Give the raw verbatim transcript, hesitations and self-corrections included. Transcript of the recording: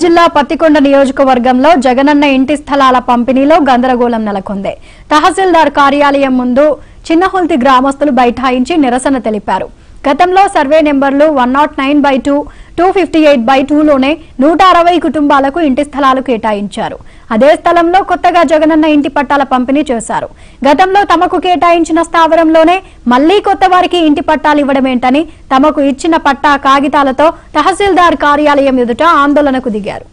జిల్లా పత్తికొండ నియోజకవర్గంలో జగనన్న ఇంటి స్థలాల పంపిణీలో గందరగోళం నెలకొంది. తహసీల్దార్ కార్యాలయం ముందు చిన్నహుల్తి గ్రామస్తులు బైఠాయించి నిరసన తెలిపారు. గతంలో సర్వే నెంబర్లు one not nine by two two fifty eight by two లోనే నూట అరవై కుటుంబాలకు ఇంటి స్థలాలు కేటాయించారు. అదే స్థలంలో కొత్తగా జగనన్న ఇంటి పట్టాల పంపిణీ చేశారు. గతంలో తమకు కేటాయించిన స్థావరంలోనే మళ్లీ కొత్త వారికి ఇంటి పట్టాలు ఇవ్వడమేంటని తమకు ఇచ్చిన పట్టా కాగితాలతో తహసీల్దార్ కార్యాలయం ఎదుట ఆందోళనకు దిగారు.